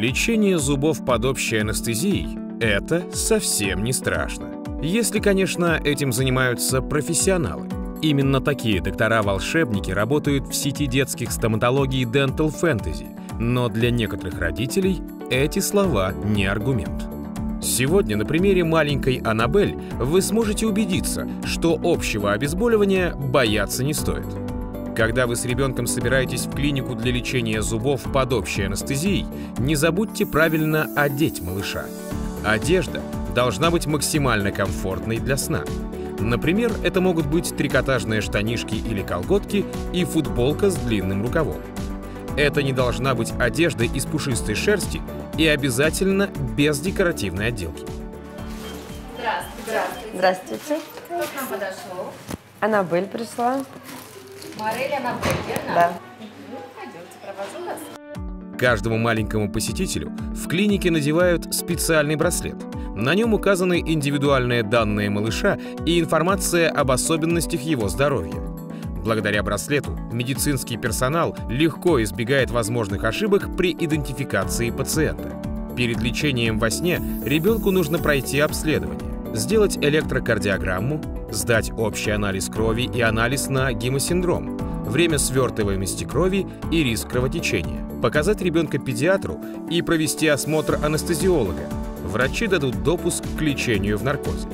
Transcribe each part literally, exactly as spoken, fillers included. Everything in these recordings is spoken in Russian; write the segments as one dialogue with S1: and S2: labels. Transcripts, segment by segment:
S1: Лечение зубов под общей анестезией – это совсем не страшно. Если, конечно, этим занимаются профессионалы. Именно такие доктора-волшебники работают в сети детских стоматологий Dental Fantasy, но для некоторых родителей эти слова не аргумент. Сегодня на примере маленькой Аннабель вы сможете убедиться, что общего обезболивания бояться не стоит. Когда вы с ребенком собираетесь в клинику для лечения зубов под общей анестезией, не забудьте правильно одеть малыша. Одежда должна быть максимально комфортной для сна. Например, это могут быть трикотажные штанишки или колготки и футболка с длинным рукавом. Это не должна быть одежда из пушистой шерсти и обязательно без декоративной отделки.
S2: Здравствуйте.
S3: Здравствуйте.
S2: Кто к нам подошел?
S3: Аннабель пришла.
S2: Морель Аннабель, верно?
S3: Да.
S2: Пойдемте, провожу вас.
S1: Каждому маленькому посетителю в клинике надевают специальный браслет. На нем указаны индивидуальные данные малыша и информация об особенностях его здоровья. Благодаря браслету медицинский персонал легко избегает возможных ошибок при идентификации пациента. Перед лечением во сне ребенку нужно пройти обследование, сделать электрокардиограмму, сдать общий анализ крови и анализ на гемосиндром, время свертываемости крови и риск кровотечения, показать ребенка педиатру и провести осмотр анестезиолога. Врачи дадут допуск к лечению в наркозе.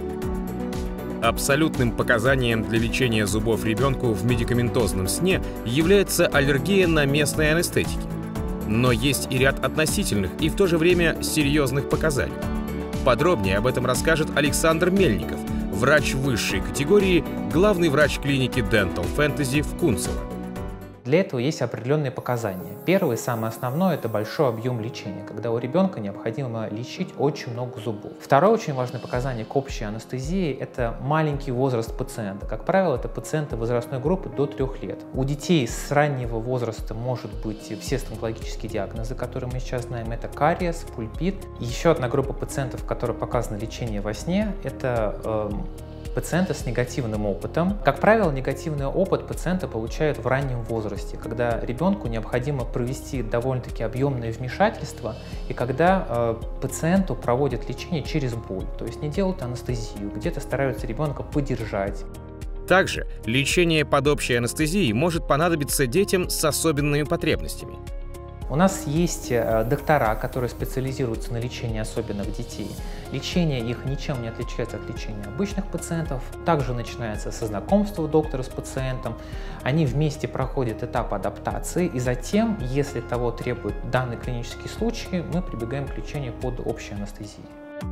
S1: Абсолютным показанием для лечения зубов ребенку в медикаментозном сне является аллергия на местные анестетики. Но есть и ряд относительных и в то же время серьезных показаний. Подробнее об этом расскажет Александр Мельников, врач высшей категории, главный врач клиники Dental Fantasy в Кунцево.
S4: Для этого есть определенные показания. Первое, самое основное, это большой объем лечения, когда у ребенка необходимо лечить очень много зубов. Второе очень важное показание к общей анестезии – это маленький возраст пациента. Как правило, это пациенты возрастной группы до трех лет. У детей с раннего возраста может быть все стоматологические диагнозы, которые мы сейчас знаем. Это кариес, пульпит. Еще одна группа пациентов, которой показано лечение во сне, это э, пациенты с негативным опытом. Как правило, негативный опыт пациента получают в раннем возрасте, когда ребенку необходимо провести довольно-таки объемное вмешательство и когда э, пациенту проводят лечение через боль, то есть не делают анестезию, где-то стараются ребенка поддержать.
S1: Также лечение под общей анестезией может понадобиться детям с особенными потребностями.
S4: У нас есть доктора, которые специализируются на лечении особенных детей. Лечение их ничем не отличается от лечения обычных пациентов. Также начинается со знакомства доктора с пациентом. Они вместе проходят этап адаптации, и затем, если того требует данный клинический случай, мы прибегаем к лечению под общей анестезией.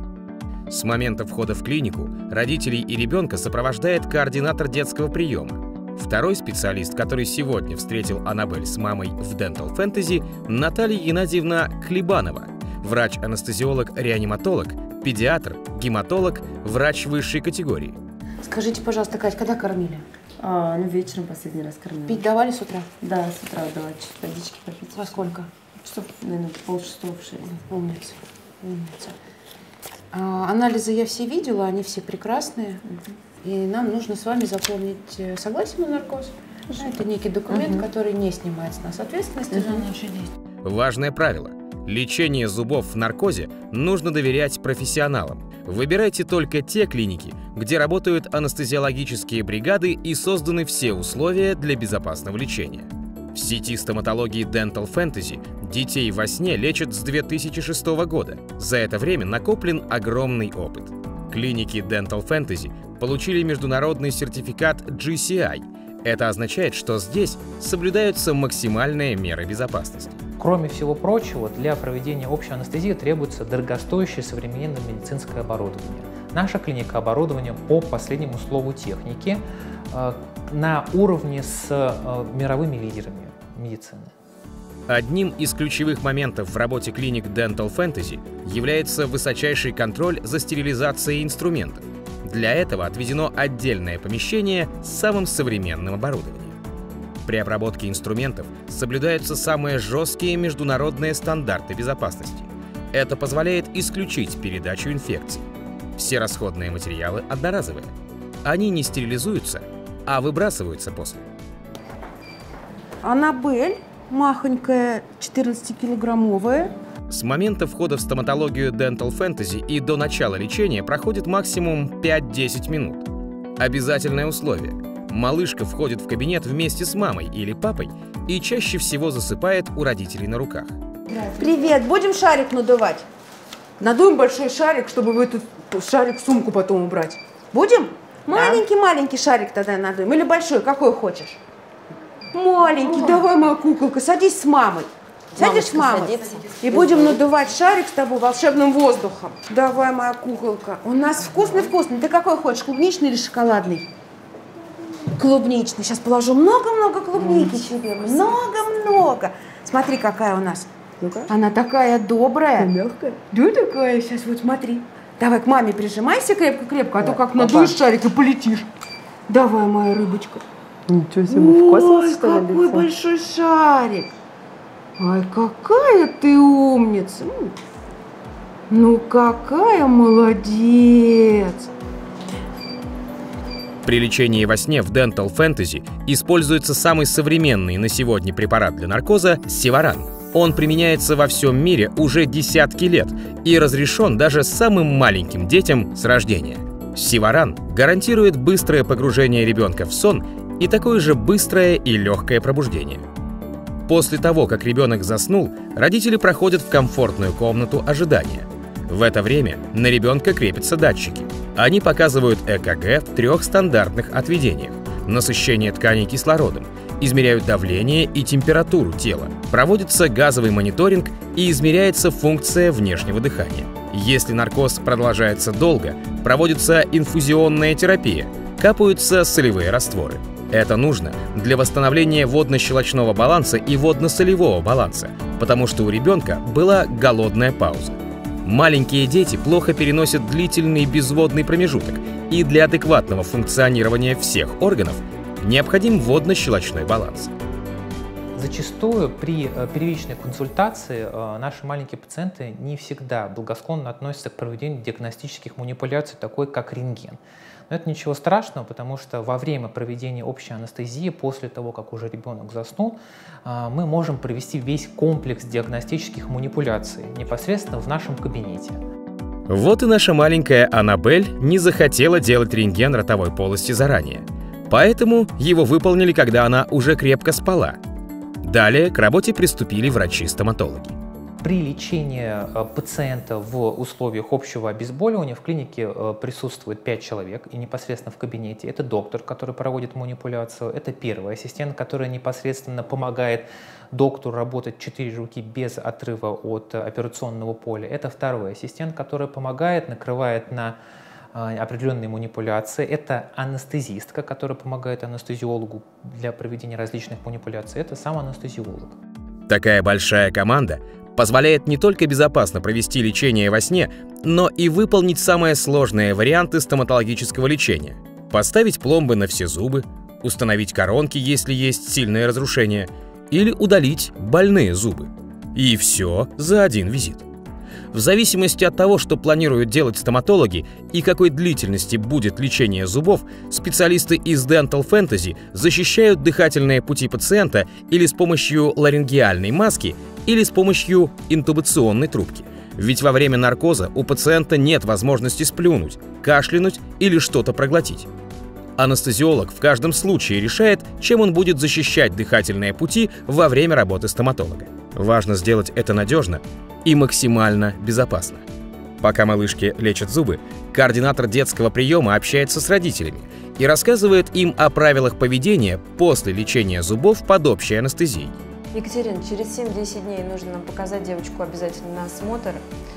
S1: С момента входа в клинику родителей и ребенка сопровождает координатор детского приема. Второй специалист, который сегодня встретил Аннабель с мамой в Dental Fantasy, Наталья Геннадьевна Клебанова, врач-анестезиолог-реаниматолог, педиатр, гематолог, врач высшей категории.
S5: Скажите, пожалуйста, Кать, когда кормили?
S3: А, ну, вечером последний раз кормила.
S5: Пить давали с утра?
S3: Да, с утра давай чуть водички попить.
S5: Во сколько?
S3: Часов, наверное, полшестого в шесть.
S5: Умница. Умница. А, анализы я все видела, они все прекрасные. Угу. И нам нужно с вами заполнить согласие на наркоз. Хорошо. Это некий документ, угу. который не снимает с нас ответственности угу. за наши действия.
S1: Важное правило. Лечение зубов в наркозе нужно доверять профессионалам. Выбирайте только те клиники, где работают анестезиологические бригады и созданы все условия для безопасного лечения. В сети стоматологии Dental Fantasy детей во сне лечат с две тысячи шестого года. За это время накоплен огромный опыт. Клиники Dental Fantasy получили международный сертификат джи си ай. Это означает, что здесь соблюдаются максимальные меры безопасности.
S4: Кроме всего прочего, для проведения общей анестезии требуется дорогостоящее современное медицинское оборудование. Наша клиника оборудована по последнему слову техники э, на уровне с э, мировыми лидерами медицины.
S1: Одним из ключевых моментов в работе клиник Dental Fantasy является высочайший контроль за стерилизацией инструментов. Для этого отведено отдельное помещение с самым современным оборудованием. При обработке инструментов соблюдаются самые жесткие международные стандарты безопасности. Это позволяет исключить передачу инфекций. Все расходные материалы одноразовые. Они не стерилизуются, а выбрасываются после.
S5: Аннабель, махонькая, четырнадцатикилограммовая.
S1: С момента входа в стоматологию Dental Fantasy и до начала лечения проходит максимум пять-десять минут. Обязательное условие. Малышка входит в кабинет вместе с мамой или папой и чаще всего засыпает у родителей на руках.
S5: Привет, будем шарик надувать? Надуем большой шарик, чтобы в этот шарик сумку потом убрать. Будем? Маленький-маленький шарик тогда надуем. Или большой, какой хочешь? Маленький, О. Давай, моя куколка, садись с мамой. Сядешь с мамой? Садится. И будем надувать шарик с тобой волшебным воздухом. Давай, моя куколка. У нас вкусный-вкусный. Ты какой хочешь, клубничный или шоколадный? Клубничный. Сейчас положу много-много клубники тебе. Много-много. Смотри, какая у нас. Ну-ка. Она такая добрая.
S3: Мягкая.
S5: Да, такая. Сейчас вот смотри. Давай к маме прижимайся крепко-крепко, а
S3: да,
S5: то как
S3: папа.
S5: надуешь шарик и полетишь. Давай, моя рыбочка.
S3: Ничего себе, в космос, что ли,
S5: какой
S3: лицо?
S5: большой шарик. Ай, какая ты умница. Ну, какая молодец.
S1: При лечении во сне в Dental Fantasy используется самый современный на сегодня препарат для наркоза – Севаран. Он применяется во всем мире уже десятки лет и разрешен даже самым маленьким детям с рождения. Севаран гарантирует быстрое погружение ребенка в сон и такое же быстрое и легкое пробуждение. После того, как ребенок заснул, родители проходят в комфортную комнату ожидания. В это время на ребенка крепятся датчики. Они показывают ЭКГ в трех стандартных отведениях: насыщение тканей кислородом, измеряют давление и температуру тела, проводится газовый мониторинг и измеряется функция внешнего дыхания. Если наркоз продолжается долго, проводится инфузионная терапия, капаются солевые растворы. Это нужно для восстановления водно-щелочного баланса и водно-солевого баланса, потому что у ребенка была голодная пауза. Маленькие дети плохо переносят длительный безводный промежуток, и для адекватного функционирования всех органов необходим водно-щелочной баланс.
S4: Зачастую при первичной консультации наши маленькие пациенты не всегда благосклонно относятся к проведению диагностических манипуляций, такой как рентген. Но это ничего страшного, потому что во время проведения общей анестезии, после того, как уже ребенок заснул, мы можем провести весь комплекс диагностических манипуляций непосредственно в нашем кабинете.
S1: Вот и наша маленькая Аннабель не захотела делать рентген ротовой полости заранее, поэтому его выполнили, когда она уже крепко спала. Далее к работе приступили врачи-стоматологи.
S4: При лечении пациента в условиях общего обезболивания в клинике присутствует пять человек, и непосредственно в кабинете. Это доктор, который проводит манипуляцию, это первый ассистент, который непосредственно помогает доктору работать четыре руки без отрыва от операционного поля. Это второй ассистент, который помогает, накрывает на определенные манипуляции. Это анестезистка, которая помогает анестезиологу для проведения различных манипуляций. Это сам анестезиолог. Такая большая команда позволяет не только безопасно провести лечение во сне, но и выполнить самые сложные варианты стоматологического лечения. Поставить пломбы на все зубы, установить коронки, если есть сильное разрушение, или удалить больные зубы. И все за один визит. В зависимости от того, что планируют делать стоматологи и какой длительности будет лечение зубов, специалисты из Dental Fantasy защищают дыхательные пути пациента или с помощью ларингеальной маски, или с помощью интубационной трубки. Ведь во время наркоза у пациента нет возможности сплюнуть, кашлянуть или что-то проглотить. Анестезиолог в каждом случае решает, чем он будет защищать дыхательные пути во время работы стоматолога. Важно сделать это надежно и максимально безопасно. Пока малышки лечат зубы, координатор детского приема общается с родителями и рассказывает им о правилах поведения после лечения зубов под общей анестезией.
S6: Екатерина, через семь-десять дней нужно нам показать девочку обязательно на осмотр.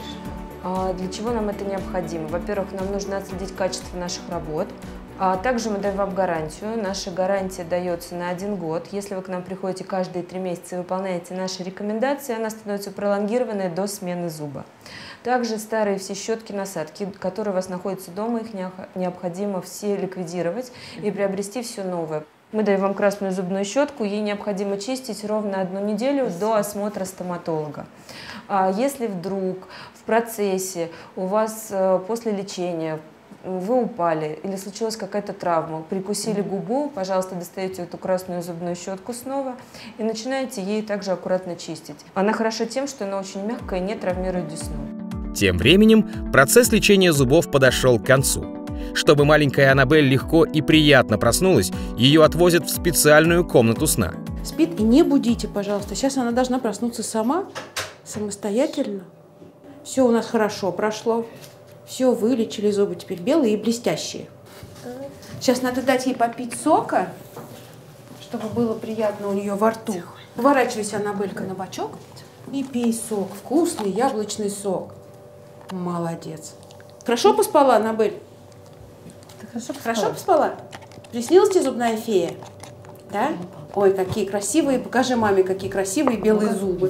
S6: Для чего нам это необходимо? Во-первых, нам нужно отследить качество наших работ. А также мы даем вам гарантию. Наша гарантия дается на один год. Если вы к нам приходите каждые три месяца и выполняете наши рекомендации, она становится пролонгированной до смены зуба. Также старые все щетки, насадки, которые у вас находятся дома, их необходимо все ликвидировать и приобрести все новое. Мы даем вам красную зубную щетку, ей необходимо чистить ровно одну неделю до осмотра стоматолога. Если вдруг в процессе у вас после лечения вы упали или случилась какая-то травма, прикусили губу, пожалуйста, достаете эту красную зубную щетку снова и начинаете ей также аккуратно чистить. Она хороша тем, что она очень мягкая и не травмирует десну.
S1: Тем временем процесс лечения зубов подошел к концу. Чтобы маленькая Аннабель легко и приятно проснулась, ее отвозят в специальную комнату сна.
S5: Спит, и не будите, пожалуйста. Сейчас она должна проснуться сама, самостоятельно. Все у нас хорошо прошло. Все, вылечили зубы, теперь белые и блестящие. Сейчас надо дать ей попить сока, чтобы было приятно у нее во рту. Поворачивайся, Аннабелька, на бочок и пей сок. Вкусный яблочный сок. Молодец. Хорошо поспала, Аннабель?
S3: Хорошо поспала.
S5: Хорошо поспала? Приснилась тебе зубная фея? Да? Ой, какие красивые. Покажи маме, какие красивые белые зубы.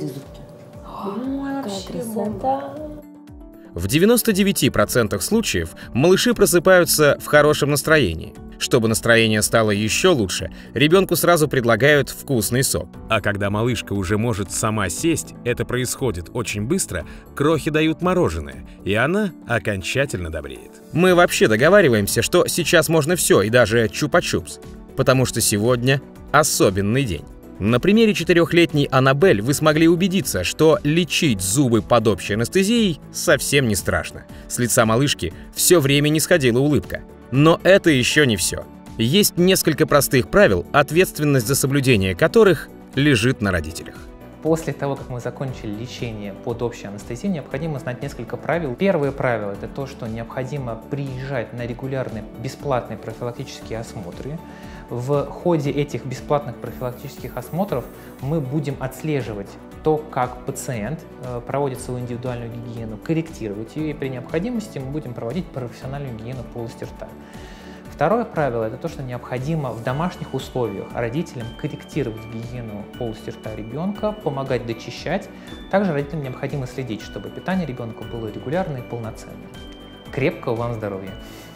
S5: Ой, вообще бомба.
S1: В девяноста девяти процентах случаев малыши просыпаются в хорошем настроении. Чтобы настроение стало еще лучше, ребенку сразу предлагают вкусный сок. А когда малышка уже может сама сесть, это происходит очень быстро, крохи дают мороженое, и она окончательно добреет. Мы вообще договариваемся, что сейчас можно все, и даже чупа-чупс, потому что сегодня особенный день. На примере четырехлетней Аннабель вы смогли убедиться, что лечить зубы под общей анестезией совсем не страшно. С лица малышки все время не сходила улыбка. Но это еще не все. Есть несколько простых правил, ответственность за соблюдение которых лежит на родителях.
S4: После того, как мы закончили лечение под общей анестезией, необходимо знать несколько правил. Первое правило – это то, что необходимо приезжать на регулярные бесплатные профилактические осмотры. В ходе этих бесплатных профилактических осмотров мы будем отслеживать то, как пациент проводит свою индивидуальную гигиену, корректировать ее, и при необходимости мы будем проводить профессиональную гигиену полости рта. Второе правило – это то, что необходимо в домашних условиях родителям корректировать гигиену полости рта ребенка, помогать дочищать. Также родителям необходимо следить, чтобы питание ребенка было регулярное и полноценное. Крепкого вам здоровья!